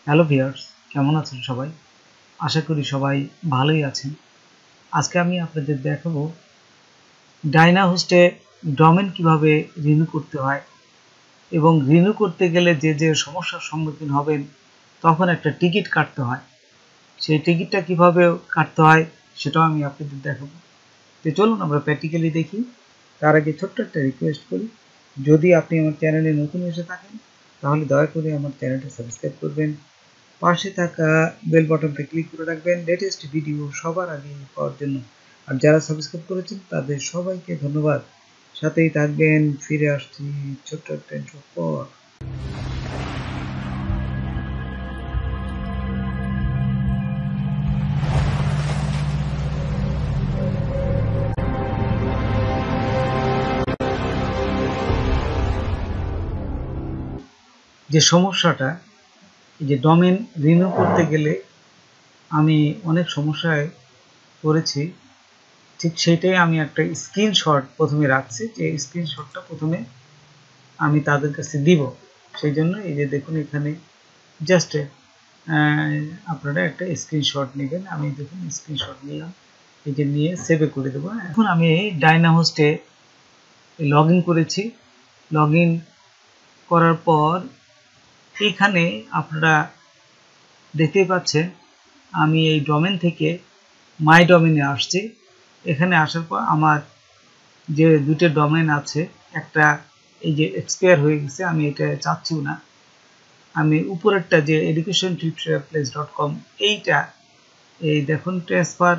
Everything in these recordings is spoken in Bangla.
হ্যালো ভিউয়ার্স, কেমন আছেন সবাই? আশা করি সবাই ভালোই আছেন। আজকে আমি আপনাদের দেখাবো ডাইনাহোস্টে ডোমেন কিভাবে রিনিউ করতে হয় এবং রিনিউ করতে গেলে যে সমস্যার সম্মুখীন হবেন তখন একটা টিকিট কাটতে হয়। সেই টিকিটটা কিভাবে কাটতে হয় সেটাও আমি আপনাদের দেখাবো। তো চলুন আমরা প্র্যাকটিক্যালি দেখি। তার আগে ছোট্ট একটা রিকোয়েস্ট করি, যদি আপনি আমার চ্যানেলে নতুন এসে থাকেন তাহলে দয়া করে আমার চ্যানেলটা সাবস্ক্রাইব করবেন, পাশে থাকা বেল বাটনটা ক্লিক করে রাখবেন লেটেস্ট ভিডিও সবার আগে পাওয়ার জন্য। আর যারা সাবস্ক্রাইব করেছেন তাদের সবাইকে ধন্যবাদ। সাথেই থাকবেন, ফিরে আসছি ছোট্ট একটা ইন্ট্রো পর। যে সমস্যাটা, যে ডোমেন রিনিউ করতে গেলে আমি অনেক সমস্যায় পড়েছি, ঠিক সেইটাই আমি একটা স্ক্রিনশট প্রথমে রাখছি, যে স্ক্রিনশটটা প্রথমে আমি তাদের কাছে দিব। সেই জন্য এই যে দেখুন এখানে জাস্ট আপনারা একটা স্ক্রিনশট নেবেন। আমি দেখুন স্ক্রিনশট নিলাম, এই যে নিয়ে সেভে করে দেবো। এখন আমি ডাইনাহোস্টে লগ ইন করেছি। লগ ইন করার পর এখানে আপনারা দেখতেই পাচ্ছেন আমি এই ডোমেন থেকে মাই ডোমেনে আসছি। এখানে আসার পর আমার যে দুটো ডোমেন আছে, একটা এই যে এক্সপায়ার হয়ে গেছে, আমি এটা চাচ্ছিও না। আমি উপরেরটা যে education-place.com এইটা, এই দেখুন ট্রান্সফার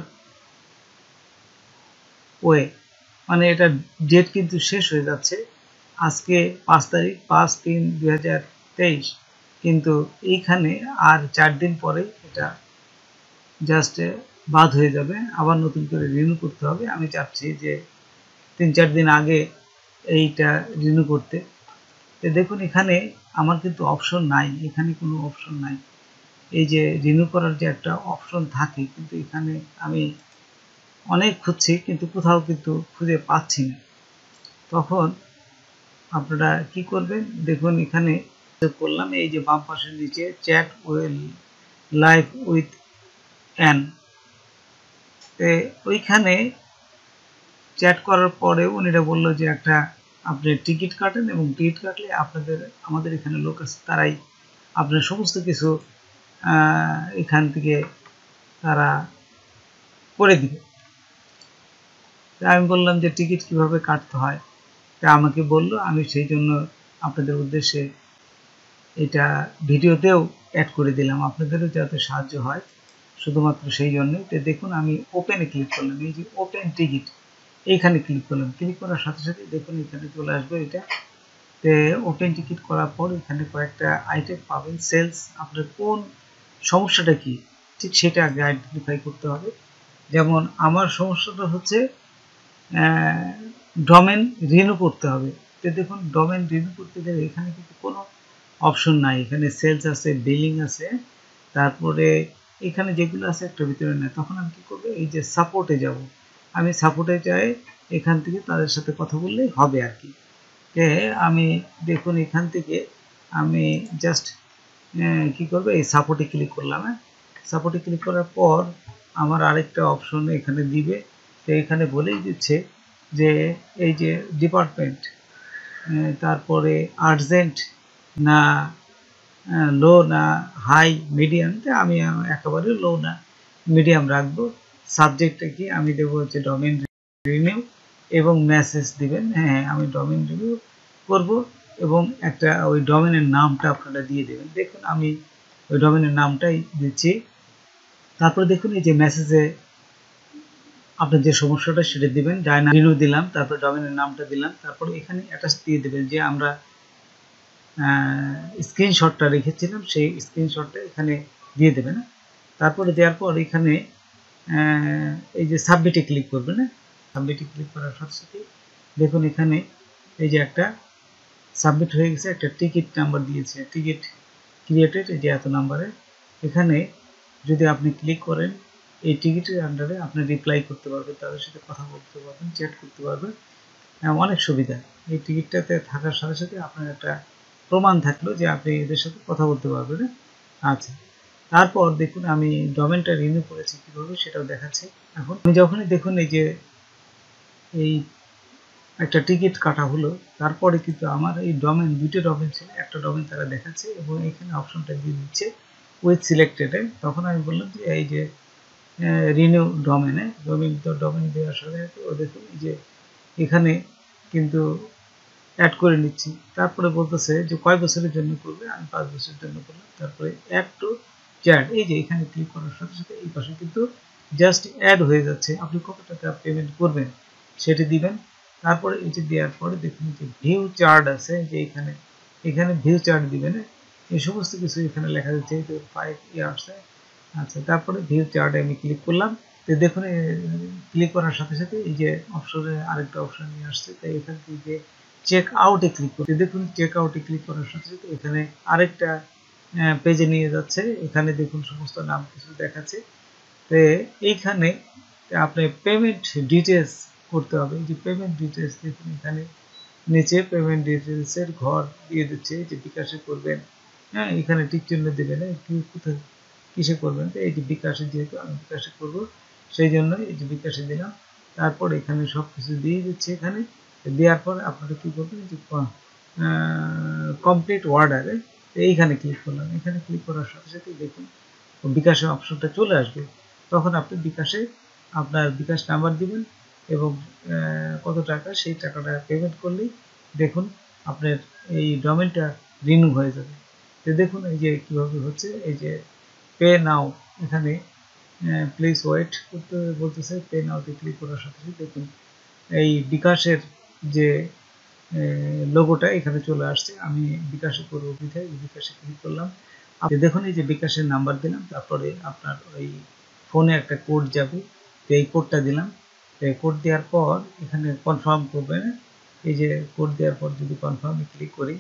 ওয়ে, মানে এটা ডেট কিন্তু শেষ হয়ে যাচ্ছে। আজকে 5 তারিখ 5/3/2023, কিন্তু এইখানে আর 4 দিন পরে এটা জাস্ট বাদ হয়ে যাবে, আবার নতুন করে রিনিউ করতে হবে। আমি চাচ্ছি যে 3-4 দিন আগে এইটা রিনিউ করতে। তো দেখুন এখানে আমার কিন্তু অপশন নাই, এখানে কোনো অপশন নাই। এই যে রিনিউ করার যে একটা অপশন থাকে, কিন্তু এখানে আমি অনেক খুঁজছি কিন্তু কোথাও কিন্তু খুঁজে পাচ্ছি না। তখন আপনারা কি করবেন, দেখুন এখানে করলাম, এই যে বাম পাশের নিচে chat will live with an, ওইখানে চ্যাট করার পরে উনিরা বললো যে একটা আপনি টিকিট কাটেন, এবং টিকিট কাটলে আমাদের এখানে লোক আছে, তারাই আপনার সমস্ত কিছু এখান থেকে তারা করে দিবে। আমি বললাম যে টিকিট কিভাবে কাটতে হয়, তা আমাকে বলল। আমি সেই জন্য আপনাদের উদ্দেশ্যে এটা ভিডিওতেও অ্যাড করে দিলাম, আপনাদেরও যাতে সাহায্য হয়, শুধুমাত্র সেই জন্যই। তো দেখুন আমি ওপেনে ক্লিক করলাম, এই যে ওপেন টিকিট এইখানে ক্লিক করলাম। ক্লিক করার সাথে সাথে দেখুন এখানে চলে আসবে এটা। তো ওপেন টিকিট করার পর এখানে কয়েকটা আইটেম পাবেন। সেলস, আপনার কোন সমস্যাটা কি ঠিক সেটা আগে আইডেন্টিফাই করতে হবে। যেমন আমার সমস্যাটা হচ্ছে ডোমেন রিনিউ করতে হবে। তো দেখুন ডোমেন রিনিউ করতে গেলে এখানে কিন্তু কোনো অপশন নাই। এখানে সেলস আছে, বিলিং আছে, তারপরে এখানে যেগুলো আছে একটা ভিতরে নেই। তখন আমি কি করবো, এই যে সাপোর্টে যাব, আমি সাপোর্টে যাই, এখান থেকে তাদের সাথে কথা বললেই হবে আর কি। আমি দেখুন এখান থেকে আমি জাস্ট কি করবো, এই সাপোর্টে ক্লিক করলাম। সাপোর্টে ক্লিক করার পর আমার আরেকটা অপশন এখানে দিবে। তো এখানে বলেই দিচ্ছে যে এই যে ডিপার্টমেন্ট, তারপরে আর্জেন্ট না লো না হাই মিডিয়াম। আমি একেবারে লো না মিডিয়াম রাখবো। সাবজেক্টটা কি আমি দেবো হচ্ছে ডোমেন রিনিউ, এবং মেসেজ দিবেন হ্যাঁ আমি ডোমেন রিনিউ করব, এবং একটা ওই ডোমেনের নামটা আপনারা দিয়ে দেবেন। দেখুন আমি ওই ডোমেনের নামটাই দিচ্ছি। তারপর দেখুন এই যে মেসেজে আপনার যে সমস্যাটা সেটা দিবেন, ডাইনা রিনিউ দিলাম, তারপর ডোমেনের নামটা দিলাম, তারপর এখানে অ্যাটাচ দিয়ে দেবেন যে আমরা স্ক্রিনশটটা রেখেছিলাম, সেই স্ক্রিনশটটা এখানে দিয়ে দেবেন। তারপরে দেওয়ার পর এখানে এই যে সাবমিটে ক্লিক করবেন। সাবমিটে ক্লিক করার সাথে সাথে দেখুন এখানে এই যে একটা সাবমিট হয়ে গেছে, একটা টিকিট নাম্বার দিয়েছে, টিকিট ক্রিয়েটেড, এই যে এত নাম্বারে। এখানে যদি আপনি ক্লিক করেন, এই টিকিটের আন্ডারে আপনি রিপ্লাই করতে পারবেন, তাদের সাথে কথা বলতে পারবেন, চ্যাট করতে পারবেন, অনেক সুবিধা। এই টিকিটটাতে থাকার সাথে সাথে আপনার একটা প্রমাণ থাকলো যে আপনি এদের সাথে কথা বলতে পারবেন। আচ্ছা, তারপর দেখুন আমি ডোমেনটা রিনিউ করেছি কিভাবে সেটাও দেখাচ্ছি। এখন আমি যখনই দেখুন এই যে এই একটা টিকিট কাটা হলো, তারপরে কিন্তু আমার এই ডোমেন, দুটো ডোমেন ছিল, একটা ডোমেন তারা দেখাচ্ছে এবং এখানে অপশনটা দিয়ে দিচ্ছে উইথ সিলেক্টেডে। তখন আমি বললাম যে এই যে রিনিউ ডোমেনে, ডোমেন দেওয়ার সাথে সাথে ও দেখুন এই যে এখানে কিন্তু অ্যাড করে নিচ্ছি। তারপরে বলতেছে যে কয় বছরের জন্য করবে, আমি 5 বছরের জন্য করলাম। তারপরে অ্যাড টু চ্যাট, এই যে এখানে ক্লিক করার সাথে সাথে এই পাশে কিন্তু জাস্ট অ্যাড হয়ে যাচ্ছে। আপনি কত টাকা পেমেন্ট করবেন সেটি দিবেন। তারপরে এই যে দেওয়ার পরে দেখুন যে ভিউ চার্ট আছে, যে এখানে ভিউ চার্ট দিবেন, এই সমস্ত কিছু এখানে লেখা যাচ্ছে 5 ইয়ার্সে। আচ্ছা, তারপরে ভিউ চার্টে আমি ক্লিক করলাম। তো দেখুন ক্লিক করার সাথে সাথে এই যে অপশনে আরেকটা অপশন নিয়ে আসছে, তাই এখান থেকে চেক আউটে ক্লিক করতে, দেখুন চেক আউটে ক্লিক করার সাথে সাথে এখানে আরেকটা পেজে নিয়ে যাচ্ছে। এখানে দেখুন সমস্ত নাম কিছু দেখাচ্ছে। তো এইখানে আপনি পেমেন্ট ডিটেলস করতে হবে। যে পেমেন্ট ডিটেলস দেখুন এখানে নিচে পেমেন্ট ডিটেলসের ঘর দিয়ে দিচ্ছে, যে বিকাশে করবেন, হ্যাঁ এখানে টিক চিহ্ন দেবেন, কি কোথায় কিসে করবেন। তো এই যে বিকাশে, যেহেতু আমি বিকাশে করব সেই জন্য এই যে বিকাশে দিলাম। তারপর এখানে সব কিছু দিয়ে দিচ্ছে। এখানে দেওয়ার পর আপনারা কি করবেন, যে কমপ্লিট অর্ডারে এইখানে ক্লিক করলাম। এখানে ক্লিক করার সাথে সাথে দেখুন বিকাশের অপশনটা চলে আসবে। তখন আপনি বিকাশে আপনার বিকাশ নাম্বার দিবেন এবং কত টাকা, সেই টাকাটা পেমেন্ট করলেই দেখুন আপনার এই ডোমেনটা রিনিউ হয়ে যাবে। তো দেখুন এই যে কীভাবে হচ্ছে, এই যে পে নাও, এখানে প্লিজ ওয়েট করতে বলতেছে। পে নাওতে ক্লিক করার সাথে সাথে দেখুন এই বিকাশের যে লোগোটা এখানে চলে আসছে। আমি বিকাশে করবো বিধায় বিকাশে ক্লিক করলাম। আপনি দেখুন এই যে বিকাশের নাম্বার দিলাম, তারপরে আপনার ওই ফোনে একটা কোড যাবে, তো এই কোডটা দিলাম। এই কোড দেওয়ার পর এখানে কনফার্ম করবেন। এই যে কোড দেওয়ার পর যদি কনফার্মে ক্লিক করি,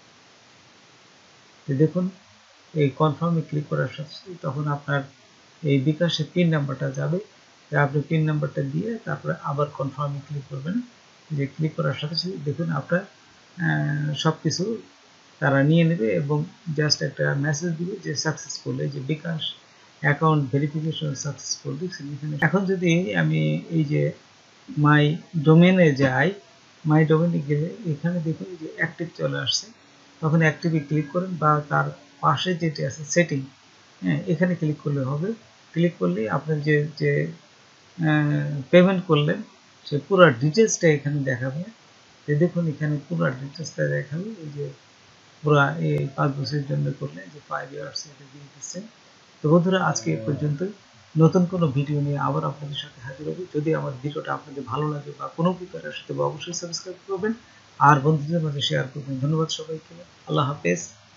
তো দেখুন এই কনফার্মে ক্লিক করার সাথে সাথে তখন আপনার এই বিকাশের পিন নাম্বারটা যাবে। আপনি পিন নাম্বারটা দিয়ে তারপরে আবার কনফার্মে ক্লিক করবেন। যে ক্লিক করার সাথে সাথে দেখুন আপনার সব কিছু তারা নিয়ে নেবে এবং জাস্ট একটা মেসেজ দিবে যে সাকসেসফুল, এই যে বিকাশ অ্যাকাউন্ট ভেরিফিকেশন সাকসেসফুল দেখছেন এখানে। এখন যদি আমি এই যে মাই ডোমেনে যাই, মাই ডোমেনে গেলে এখানে দেখুন যে অ্যাক্টিভ চলে আসছে। তখন অ্যাক্টিভে ক্লিক করেন বা তার পাশে যেটি আছে সেটিং, হ্যাঁ এখানে ক্লিক করলে হবে। ক্লিক করলে আপনার যে যে পেমেন্ট করলেন সে পুরো ডিটেলসটা এখানে দেখাবে। দেখুন এখানে পুরো ডিটেলসটা দেখাবে। এই যে পুরো এই 5 বছরের জন্য করলে যে 5 ইয়ার্স এটা দিয়ে দিচ্ছে। তো বন্ধুরা আজকে এই পর্যন্তই। নতুন কোনো ভিডিও নিয়ে আবার আপনাদের সাথে হাজির হব। যদি আমার ভিডিওটা আপনাদের ভালো লাগে বা কোনো উপকার আসে তবে অবশ্যই সাবস্ক্রাইব করবেন আর বন্ধুদের মাঝে শেয়ার করবেন। ধন্যবাদ সবাইকে। আল্লাহ হাফেজ।